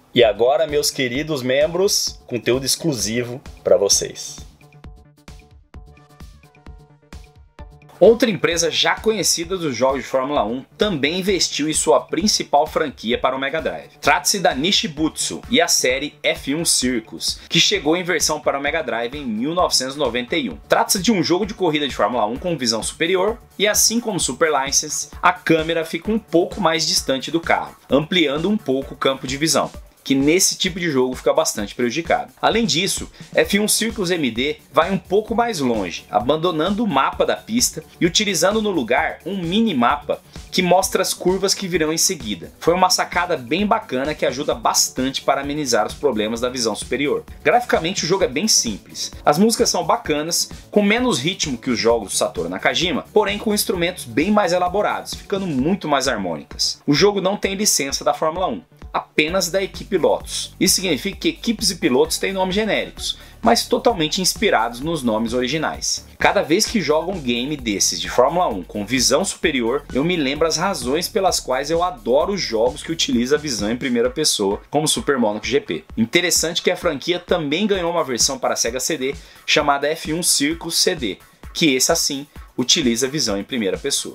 E agora, meus queridos membros, conteúdo exclusivo para vocês. Outra empresa já conhecida dos jogos de Fórmula 1 também investiu em sua principal franquia para o Mega Drive. Trata-se da Nishibutsu e a série F1 Circus, que chegou em versão para o Mega Drive em 1991. Trata-se de um jogo de corrida de Fórmula 1 com visão superior e, assim como Super License, a câmera fica um pouco mais distante do carro, ampliando um pouco o campo de visão, que nesse tipo de jogo fica bastante prejudicado. Além disso, F1 Circus MD vai um pouco mais longe, abandonando o mapa da pista e utilizando no lugar um mini-mapa que mostra as curvas que virão em seguida. Foi uma sacada bem bacana que ajuda bastante para amenizar os problemas da visão superior. Graficamente o jogo é bem simples, as músicas são bacanas, com menos ritmo que os jogos do Satoru Nakajima, porém com instrumentos bem mais elaborados, ficando muito mais harmônicas. O jogo não tem licença da Fórmula 1, apenas da equipe Lotus. Isso significa que equipes e pilotos têm nomes genéricos, mas totalmente inspirados nos nomes originais. Cada vez que jogo um game desses de Fórmula 1 com visão superior, eu me lembro as razões pelas quais eu adoro os jogos que utilizam a visão em primeira pessoa, como Super Monaco GP. Interessante que a franquia também ganhou uma versão para Sega CD chamada F1 Circus CD, que esse assim utiliza a visão em primeira pessoa.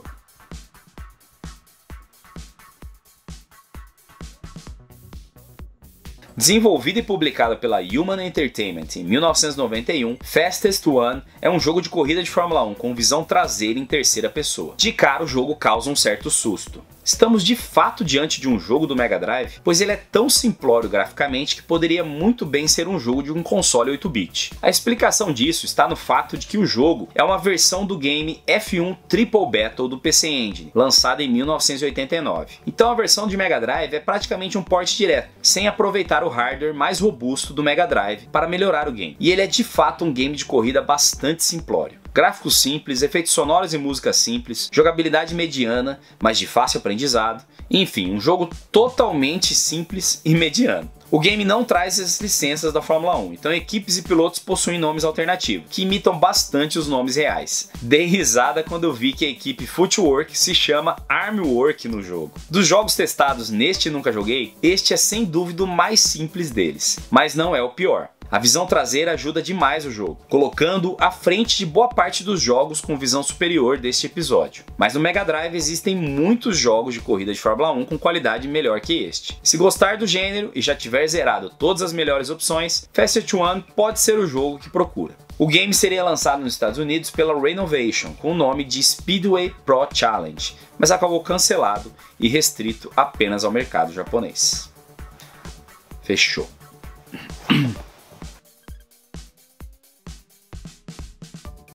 Desenvolvida e publicada pela Human Entertainment em 1991, Fastest One é um jogo de corrida de Fórmula 1 com visão traseira em terceira pessoa. De cara o jogo causa um certo susto. Estamos de fato diante de um jogo do Mega Drive, pois ele é tão simplório graficamente que poderia muito bem ser um jogo de um console 8-bit. A explicação disso está no fato de que o jogo é uma versão do game F1 Triple Battle do PC Engine, lançado em 1989. Então a versão de Mega Drive é praticamente um port direto, sem aproveitar o hardware mais robusto do Mega Drive para melhorar o game. E ele é de fato um game de corrida bastante simplório. Gráficos simples, efeitos sonoros e música simples, jogabilidade mediana, mas de fácil aprendizado, enfim, um jogo totalmente simples e mediano. O game não traz as licenças da Fórmula 1, então equipes e pilotos possuem nomes alternativos, que imitam bastante os nomes reais. Dei risada quando eu vi que a equipe Footwork se chama Armwork no jogo. Dos jogos testados neste Nunca Joguei, este é sem dúvida o mais simples deles, mas não é o pior. A visão traseira ajuda demais o jogo, colocando-o à frente de boa parte dos jogos com visão superior deste episódio. Mas no Mega Drive existem muitos jogos de corrida de Fórmula 1 com qualidade melhor que este. Se gostar do gênero e já tiver zerado todas as melhores opções, Fastest One pode ser o jogo que procura. O game seria lançado nos Estados Unidos pela Renovation com o nome de Speedway Pro Challenge, mas acabou cancelado e restrito apenas ao mercado japonês. Fechou.